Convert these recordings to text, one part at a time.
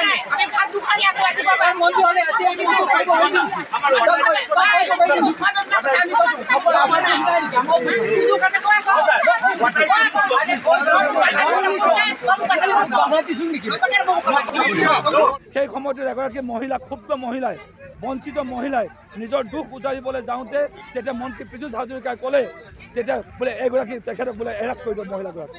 সেই সময়টোত এগৰাকী মহিলা ক্ষুব্ধ মহিলাই বঞ্চিত মহিলাই নিজৰ দুখ উজাৰিবলৈ যাওঁতে তেতিয়া মন্ত্ৰী পীযুষ হাজৰিকাই ক'লে তেতিয়া বোলে এগৰাকী তেখেতক বোলে এৰেষ্ট কৰি দিব মহিলাগৰাকী।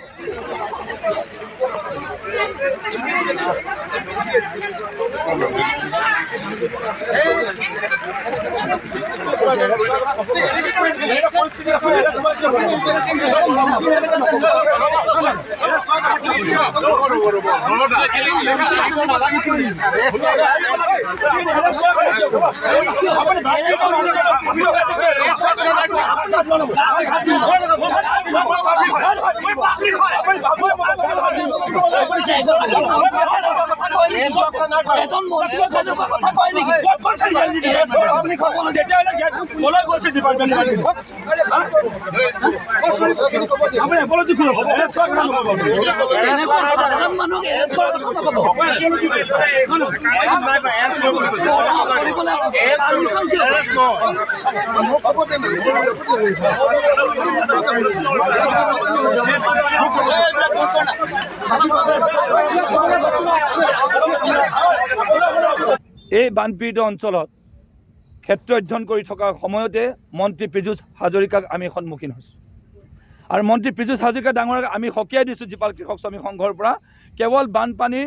এই বানপীড়িত অঞ্চলত ক্ষেত্ৰ অধ্যয়ন কৰি থকাৰ সময়তে মন্ত্ৰী পীযুষ হাজৰিকাক আমি সন্মুখীন হৈছোঁ আৰু মন্ত্ৰী পীযুষ হাজৰিকা ডাঙৰক আমি সকীয়াই দিছোঁ জীপাল কৃষক শ্ৰমিক সংঘৰ পৰা কেৱল বানপানীৰ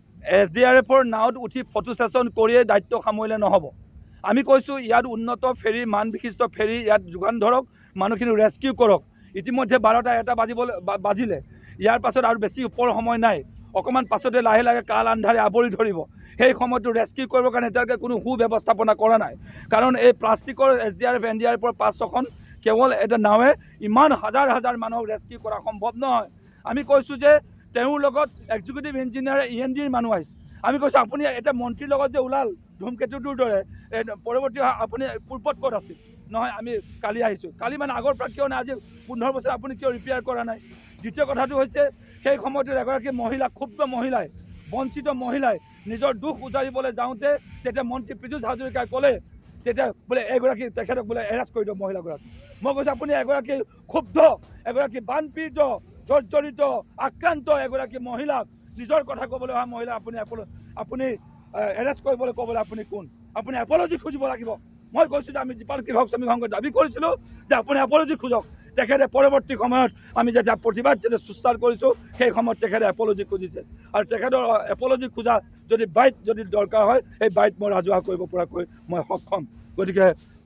SDRFৰ নাওত উঠি ফটো ছেশ্যন কৰিয়ে দায়িত্ব সামৰিলে নহ'ব। আমি কৈছোঁ ইয়াত উন্নত ফেৰী মান বিশিষ্ট ফেৰী ইয়াত যোগান ধৰক, মানুহখিনি ৰেস্কিউ কৰক। ইতিমধ্যে 12টা 1টা বাজিলে, ইয়াৰ পাছত আৰু বেছি ওপৰ সময় নাই, অকণমান পাছতে লাহে লাহে কাল আন্ধাৰে আৱৰি ধৰিব। সেই সময়টো ৰেস্কিউ কৰিবৰ কাৰণে এতিয়ালৈকে কোনো সুব্যৱস্থাপনা কৰা নাই, কাৰণ এই প্লাষ্টিকৰ SDRF NDRFৰ 5-6খন কেৱল এটা নাৱে ইমান হাজাৰ হাজাৰ মানুহক ৰেস্কিউ কৰা সম্ভৱ নহয়। আমি কৈছোঁ যে তেওঁৰ লগত এক্সিকিউটিভ ইঞ্জিনিয়াৰ ENDৰ মানুহ আহিছে। আমি কৈছোঁ আপুনি এটা মন্ত্ৰীৰ লগত যে ওলাল ধূমকেতুটোৰ দৰে, পৰৱৰ্তী আপুনি পূৰ্বত ক'ত আছিল? নহয়, আমি কালি আহিছোঁ। কালি মানে আগৰ পৰা কিয় নাই, আজি 15 বছৰ আপুনি কিয় ৰিপেয়াৰ কৰা নাই? দ্বিতীয় কথাটো হৈছে সেই সময়টোত এগৰাকী মহিলা ক্ষুব্ধ মহিলাই বঞ্চিত মহিলাই নিজৰ দুখ উজাৰিবলৈ যাওঁতে তেতিয়া মন্ত্ৰী পীযুষ হাজৰিকাই ক'লে তেতিয়া বোলে এগৰাকী তেখেতক বোলে এৰেষ্ট কৰি দিব মহিলাগৰাকী। মই কৈছোঁ আপুনি এগৰাকী ক্ষুব্ধ, এগৰাকী বানপীড়িত, জৰ্জৰিত, আক্ৰান্ত এগৰাকী মহিলাক নিজৰ কথা ক'বলৈ অহা মহিলা আপুনি এৰেষ্ট কৰিবলৈ ক'বলৈ আপুনি কোন? আপুনি এপলজি খুজিব লাগিব। মই কৈছোঁ যে আমি জীপাল কৃষক শ্ৰমিক সংঘই দাবী কৰিছিলোঁ যে আপুনি এপলজি খোজক। তেখেতে পৰৱৰ্তী সময়ত আমি যেতিয়া প্ৰতিবাদ যেতিয়া সুস্থাৰ কৰিছোঁ সেই সময়ত তেখেতে এপলজি খুজিছে আৰু তেখেতৰ এপলজি খোজা যদি বাইট যদি দৰকাৰ হয় এই বাইট মই ৰাজহুৱা কৰিব পৰাকৈ মই সক্ষম। গতিকে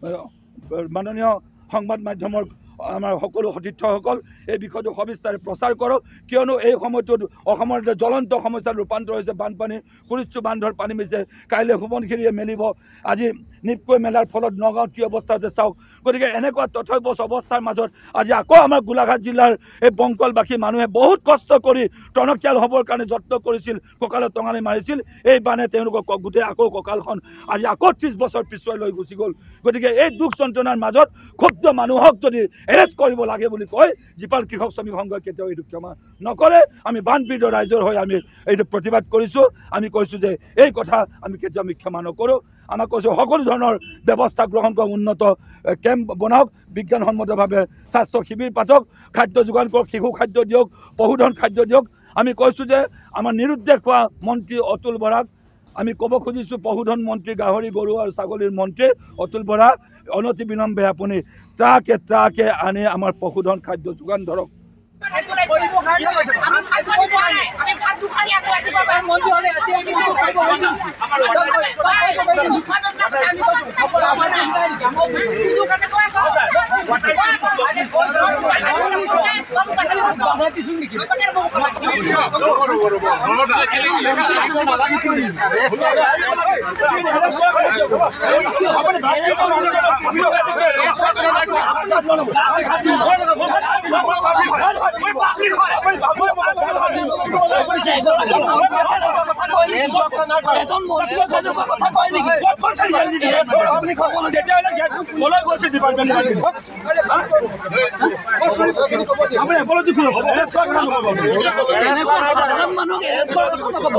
মাননীয় সংবাদ মাধ্যমৰ আমাৰ সকলো সতীৰ্থসকল এই বিষয়টো সবিস্তাৰে প্ৰচাৰ কৰক, কিয়নো এই সময়টোত অসমৰ এটা জ্বলন্ত সমস্যাত ৰূপান্তৰ হৈছে বানপানী। কুৰিচু বান্ধৰ পানী মিছে, কাইলৈ সোৱণশিৰিয়ে মেলিব, আজি নিপকৈ মেলাৰ ফলত নগাঁৱত কি অৱস্থা হৈছে চাওক। গতিকে এনেকুৱা তথ্যবচ অৱস্থাৰ মাজত আজি আকৌ আমাৰ গোলাঘাট জিলাৰ এই বংকলবাসী মানুহে বহুত কষ্ট কৰি টনকিয়াল হ'বৰ কাৰণে যত্ন কৰিছিল, কঁকালত টঙালি মাৰিছিল। এই বানে তেওঁলোকক গোটেই আকৌ কঁকালখন আজি আকৌ 30 বছৰ পিছুৱাই লৈ গুচি গ'ল। গতিকে এই দুখ যন্ত্ৰণাৰ মাজত ক্ষুব্ধ মানুহক যদি এৰেষ্ট কৰিব লাগে বুলি কয় জীপাল কৃষক শ্ৰমিক সংঘই কেতিয়াও এইটো ক্ষমা নকৰে। আমি বানপীড়িত ৰাইজৰ হৈ আমি এইটো প্ৰতিবাদ কৰিছোঁ। আমি কৈছোঁ যে এই কথা আমি কেতিয়াও ক্ষমা নকৰোঁ। আমাক কৈছোঁ সকলো ধৰণৰ ব্যৱস্থা গ্ৰহণ কৰক, উন্নত কেম্প বনাওক, বিজ্ঞানসন্মতভাৱে স্বাস্থ্য শিবিৰ পাতক, খাদ্য যোগান কৰক, শিশু খাদ্য দিয়ক, পশুধন খাদ্য দিয়ক। আমি কৈছোঁ যে আমাৰ নিৰুদ্দেশ হোৱা মন্ত্ৰী অতুল বৰাক আমি ক'ব খুজিছোঁ, পশুধন মন্ত্ৰী, গাহৰি গৰু আৰু ছাগলীৰ মন্ত্ৰী অতুল বৰা, অনতি বিলম্বে আপুনি ট্ৰাকে আনি আমাৰ পশুধন খাদ্য যোগান ধৰক। এজন মন্ত্ৰীয়ে তেনেকুৱা কথা কয় নেকি? আপুনি ক'বলৈ তেতিয়াহ'লে ক'লৈ গৈছে ডিপাৰ্টমেণ্ট? আপুনি এপলজি কৰিব এৰেষ্ট কৰা কথা নক'ব। সাধাৰণ মানুহক এৰেষ্ট কৰা কথা নক'ব।